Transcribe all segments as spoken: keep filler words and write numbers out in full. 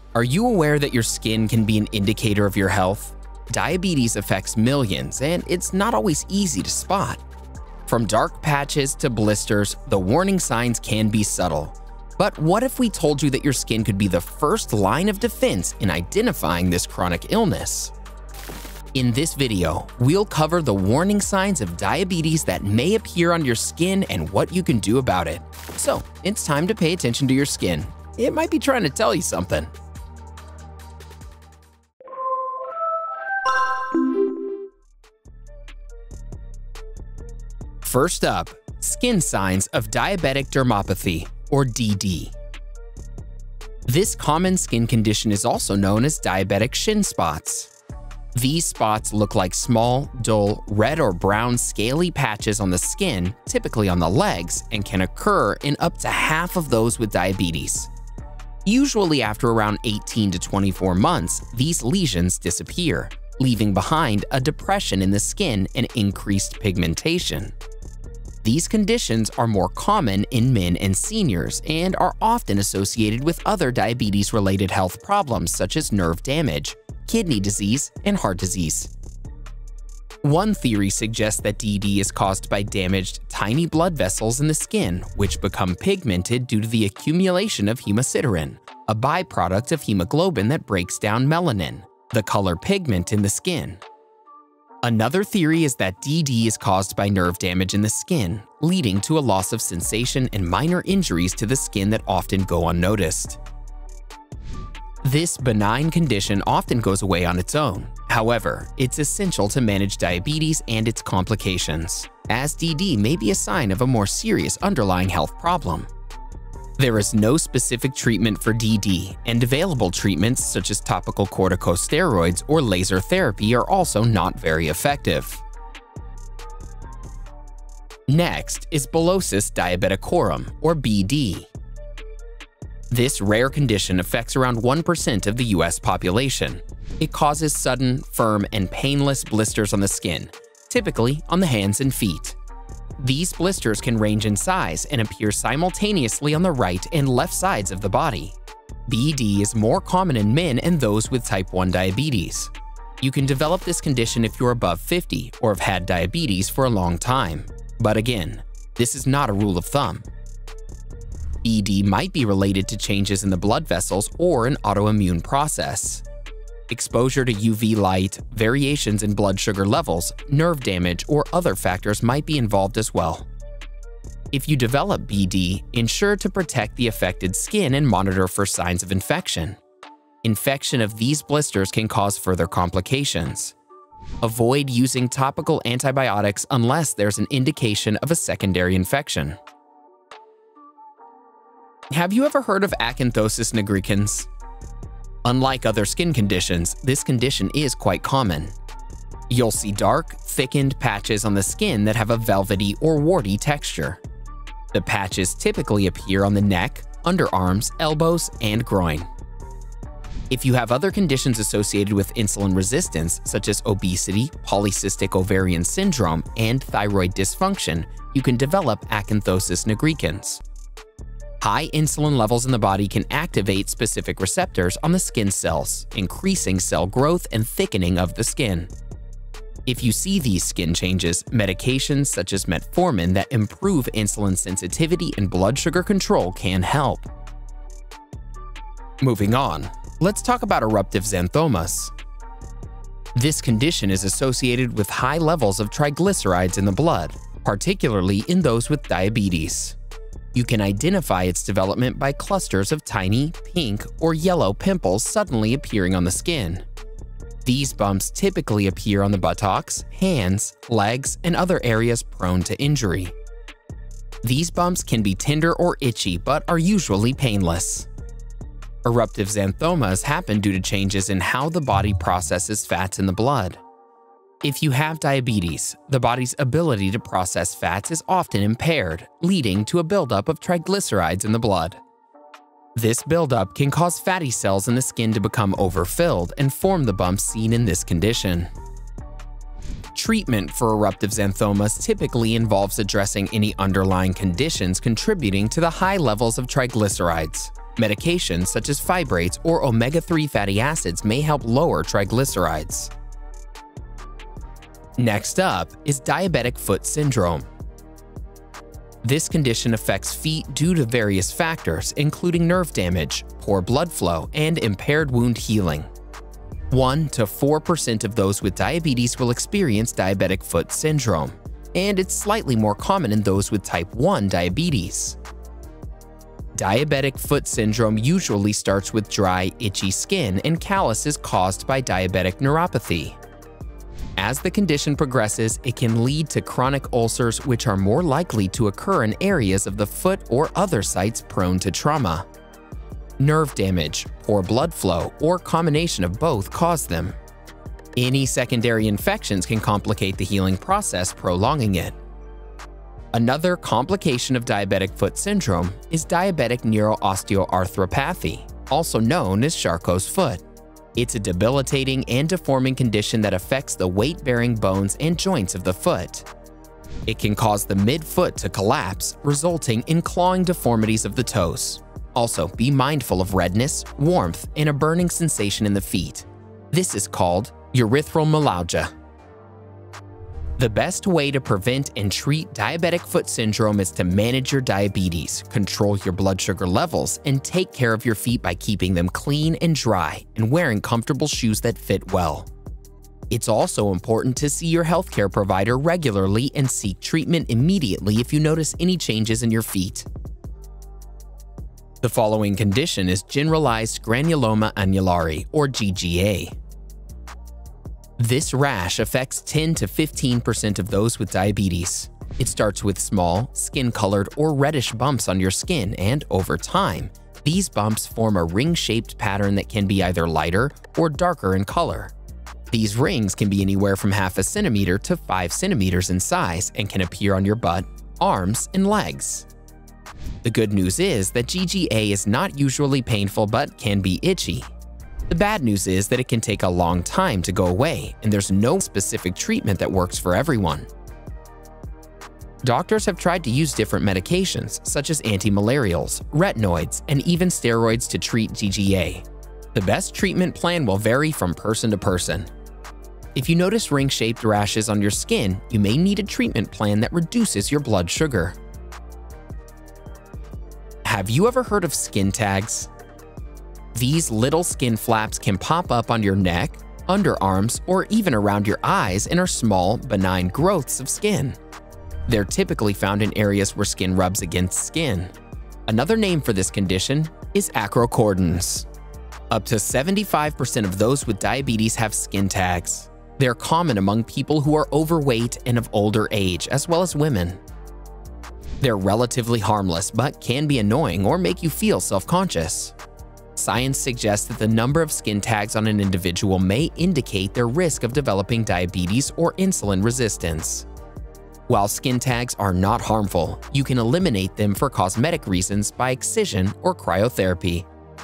Are you aware that your skin can be an indicator of your health? Diabetes affects millions, and it's not always easy to spot. From dark patches to blisters, the warning signs can be subtle. But what if we told you that your skin could be the first line of defense in identifying this chronic illness? In this video, we'll cover the warning signs of diabetes that may appear on your skin and what you can do about it. So, it's time to pay attention to your skin. It might be trying to tell you something. First up, skin signs of diabetic dermopathy, or D D. This common skin condition is also known as diabetic shin spots. These spots look like small, dull, red or brown scaly patches on the skin, typically on the legs, and can occur in up to half of those with diabetes. Usually after around eighteen to twenty-four months, these lesions disappear, leaving behind a depression in the skin and increased pigmentation. These conditions are more common in men and seniors and are often associated with other diabetes-related health problems such as nerve damage, kidney disease, and heart disease. One theory suggests that D D is caused by damaged tiny blood vessels in the skin, which become pigmented due to the accumulation of hemosiderin, a byproduct of hemoglobin that breaks down melanin, the color pigment in the skin. Another theory is that D D is caused by nerve damage in the skin, leading to a loss of sensation and minor injuries to the skin that often go unnoticed. This benign condition often goes away on its own. However, it's essential to manage diabetes and its complications, as D D may be a sign of a more serious underlying health problem. There is no specific treatment for D D, and available treatments such as topical corticosteroids or laser therapy are also not very effective. Next is Bullosis Diabeticorum, or B D. This rare condition affects around one percent of the U S population. It causes sudden, firm, and painless blisters on the skin, typically on the hands and feet. These blisters can range in size and appear simultaneously on the right and left sides of the body. B D is more common in men and those with type one diabetes. You can develop this condition if you're above fifty or have had diabetes for a long time. But again, this is not a rule of thumb. B D might be related to changes in the blood vessels or an autoimmune process. Exposure to U V light, variations in blood sugar levels, nerve damage, or other factors might be involved as well. If you develop B D, ensure to protect the affected skin and monitor for signs of infection. Infection of these blisters can cause further complications. Avoid using topical antibiotics unless there's an indication of a secondary infection. Have you ever heard of Acanthosis Nigricans? Unlike other skin conditions, this condition is quite common. You'll see dark, thickened patches on the skin that have a velvety or warty texture. The patches typically appear on the neck, underarms, elbows, and groin. If you have other conditions associated with insulin resistance, such as obesity, polycystic ovarian syndrome, and thyroid dysfunction, you can develop Acanthosis Nigricans. High insulin levels in the body can activate specific receptors on the skin cells, increasing cell growth and thickening of the skin. If you see these skin changes, medications such as metformin that improve insulin sensitivity and blood sugar control can help. Moving on, let's talk about eruptive xanthomas. This condition is associated with high levels of triglycerides in the blood, particularly in those with diabetes. You can identify its development by clusters of tiny, pink, or yellow pimples suddenly appearing on the skin. These bumps typically appear on the buttocks, hands, legs, and other areas prone to injury. These bumps can be tender or itchy but are usually painless. Eruptive xanthomas happen due to changes in how the body processes fats in the blood. If you have diabetes, the body's ability to process fats is often impaired, leading to a buildup of triglycerides in the blood. This buildup can cause fatty cells in the skin to become overfilled and form the bumps seen in this condition. Treatment for eruptive xanthomas typically involves addressing any underlying conditions contributing to the high levels of triglycerides. Medications such as fibrates or omega three fatty acids may help lower triglycerides. Next up is diabetic foot syndrome. This condition affects feet due to various factors, including nerve damage, poor blood flow, and impaired wound healing. one to four percent of those with diabetes will experience diabetic foot syndrome, and it's slightly more common in those with type one diabetes. Diabetic foot syndrome usually starts with dry, itchy skin and calluses caused by diabetic neuropathy. As the condition progresses, it can lead to chronic ulcers, which are more likely to occur in areas of the foot or other sites prone to trauma. Nerve damage, poor blood flow, or combination of both cause them. Any secondary infections can complicate the healing process, prolonging it. Another complication of diabetic foot syndrome is diabetic neuroosteoarthropathy, also known as Charcot's foot. It's a debilitating and deforming condition that affects the weight-bearing bones and joints of the foot. It can cause the midfoot to collapse, resulting in clawing deformities of the toes. Also, be mindful of redness, warmth, and a burning sensation in the feet. This is called erythromelalgia. The best way to prevent and treat diabetic foot syndrome is to manage your diabetes, control your blood sugar levels, and take care of your feet by keeping them clean and dry and wearing comfortable shoes that fit well. It's also important to see your healthcare provider regularly and seek treatment immediately if you notice any changes in your feet. The following condition is Generalized Granuloma annulare, or G G A. This rash affects ten to fifteen percent of those with diabetes. It starts with small, skin-colored or reddish bumps on your skin, and over time, these bumps form a ring-shaped pattern that can be either lighter or darker in color. These rings can be anywhere from half a centimeter to five centimeters in size and can appear on your butt, arms, and legs. The good news is that G G A is not usually painful but can be itchy. The bad news is that it can take a long time to go away, and there's no specific treatment that works for everyone. Doctors have tried to use different medications, such as antimalarials, retinoids, and even steroids to treat G G A. The best treatment plan will vary from person to person. If you notice ring-shaped rashes on your skin, you may need a treatment plan that reduces your blood sugar. Have you ever heard of skin tags? These little skin flaps can pop up on your neck, underarms, or even around your eyes and are small, benign growths of skin. They're typically found in areas where skin rubs against skin. Another name for this condition is acrochordins. Up to seventy-five percent of those with diabetes have skin tags. They're common among people who are overweight and of older age, as well as women. They're relatively harmless but can be annoying or make you feel self-conscious. Science suggests that the number of skin tags on an individual may indicate their risk of developing diabetes or insulin resistance. While skin tags are not harmful, you can eliminate them for cosmetic reasons by excision or cryotherapy.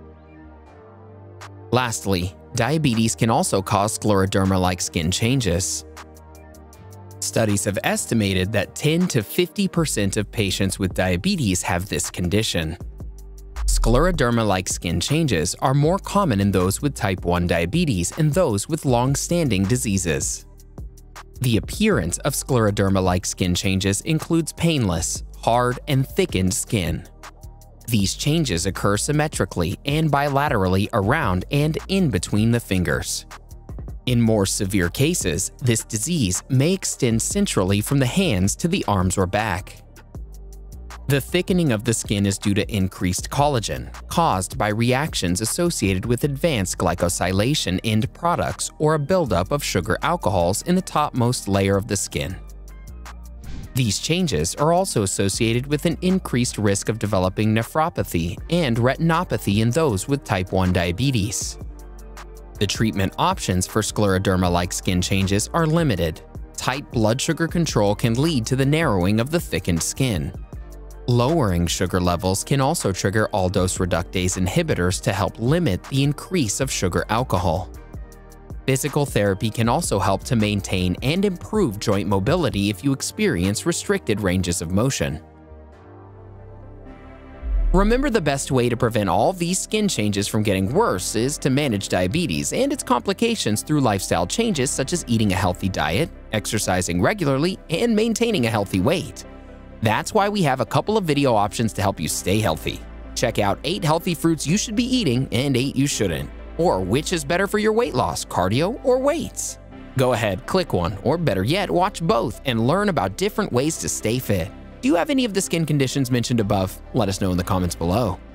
Lastly, diabetes can also cause scleroderma-like skin changes. Studies have estimated that ten to fifty percent of patients with diabetes have this condition. Scleroderma-like skin changes are more common in those with type one diabetes and those with long-standing diseases. The appearance of scleroderma-like skin changes includes painless, hard, and thickened skin. These changes occur symmetrically and bilaterally around and in between the fingers. In more severe cases, this disease may extend centrally from the hands to the arms or back. The thickening of the skin is due to increased collagen, caused by reactions associated with advanced glycosylation end products or a buildup of sugar alcohols in the topmost layer of the skin. These changes are also associated with an increased risk of developing nephropathy and retinopathy in those with type one diabetes. The treatment options for scleroderma-like skin changes are limited. Tight blood sugar control can lead to the narrowing of the thickened skin. Lowering sugar levels can also trigger aldose reductase inhibitors to help limit the increase of sugar alcohol. Physical therapy can also help to maintain and improve joint mobility if you experience restricted ranges of motion. Remember, the best way to prevent all these skin changes from getting worse is to manage diabetes and its complications through lifestyle changes such as eating a healthy diet, exercising regularly, and maintaining a healthy weight. That's why we have a couple of video options to help you stay healthy. Check out eight healthy fruits you should be eating and eight you shouldn't, or which is better for your weight loss, cardio or weights. Go ahead, click one, or better yet, watch both and learn about different ways to stay fit. Do you have any of the skin conditions mentioned above? Let us know in the comments below.